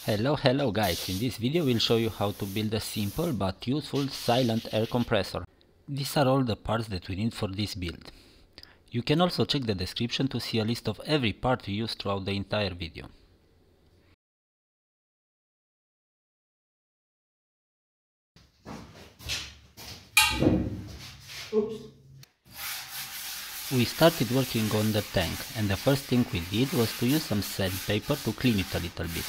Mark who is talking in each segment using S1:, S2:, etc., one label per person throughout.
S1: Hello guys, in this video we'll show you how to build a simple but useful silent air compressor. These are all the parts that we need for this build. You can also check the description to see a list of every part we use throughout the entire video.
S2: Oops.
S1: We started working on the tank and the first thing we did was to use some sandpaper to clean it a little bit.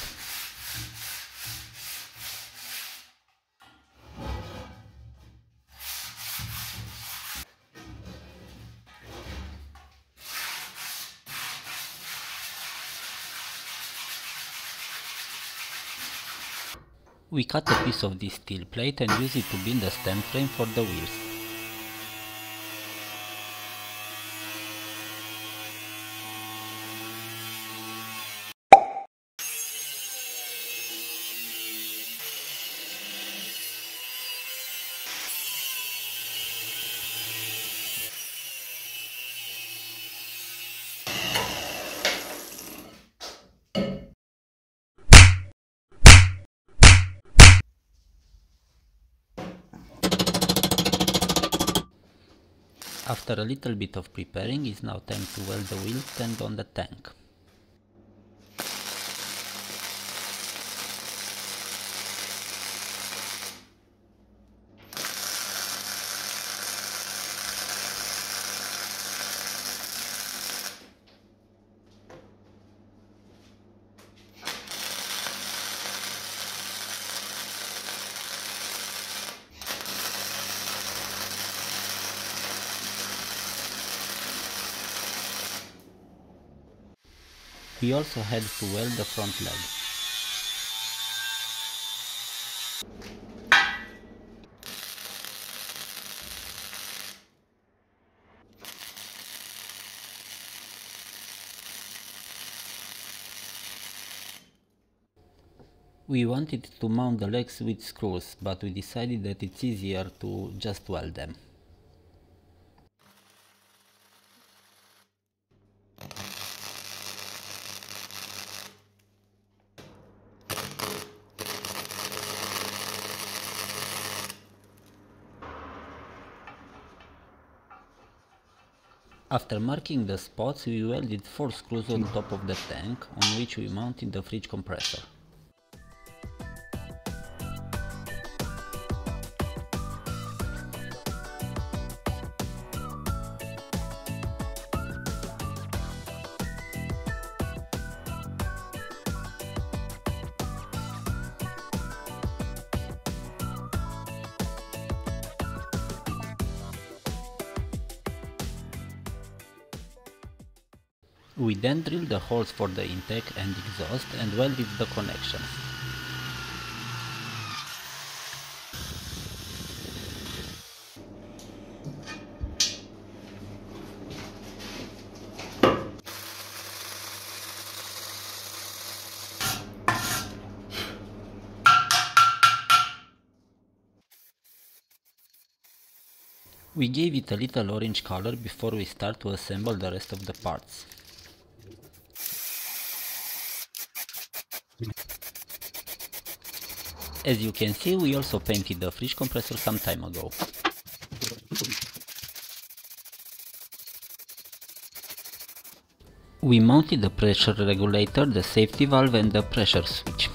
S1: We cut a piece of this steel plate and use it to build a stand frame for the wheels. After a little bit of preparing, it's now time to weld the wheel stand on the tank. We also had to weld the front leg. We wanted to mount the legs with screws, but we decided that it's easier to just weld them. After marking the spots, we welded 4 screws on top of the tank, on which we mounted the fridge compressor. We then drilled the holes for the intake and exhaust and welded the connections. We gave it a little orange color before we start to assemble the rest of the parts. As you can see, we also painted the fridge compressor some time ago. We mounted the pressure regulator, the safety valve and the pressure switch.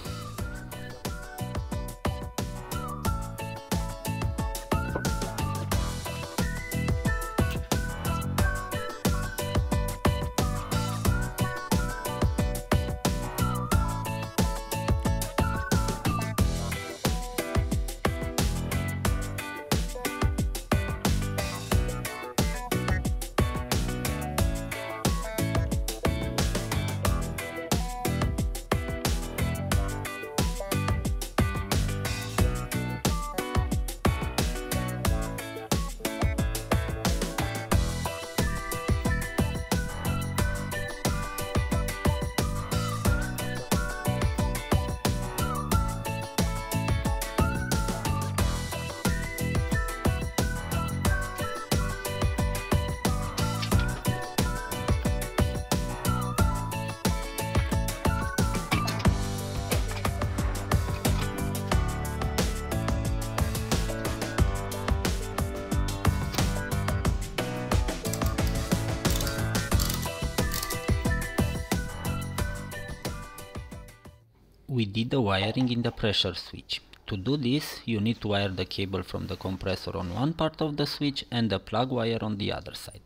S1: we did the wiring in the pressure switch. To do this, you need to wire the cable from the compressor on one part of the switch and the plug wire on the other side.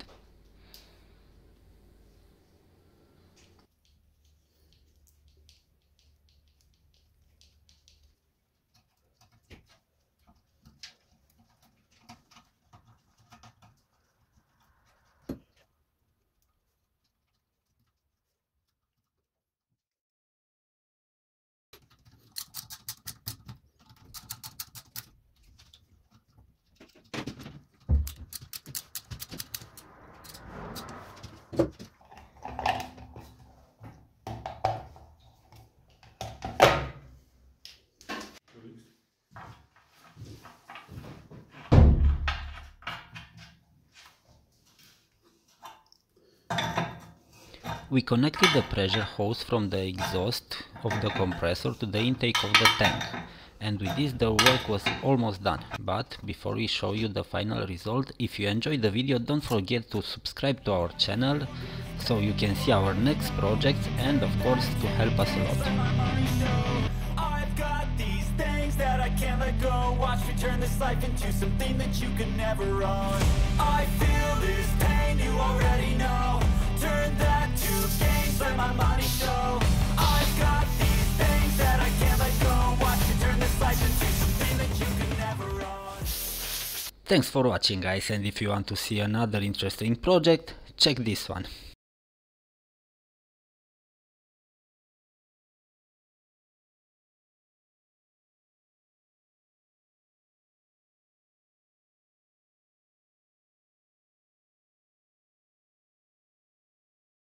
S1: We connected the pressure hose from the exhaust of the compressor to the intake of the tank, and with this the work was almost done. But before we show you the final result, if you enjoyed the video, don't forget to subscribe to our channel so you can see our next projects, and of course to help us a lot.
S2: That I can't let go. Watch me turn this life into something that you could never own. I feel this pain, you already know. Turn that to gains, let my money show. I've got these things that I can't let go. Watch me turn this life into something that you could never own.
S1: Thanks for watching, guys, and if you want to see another interesting project, check this one.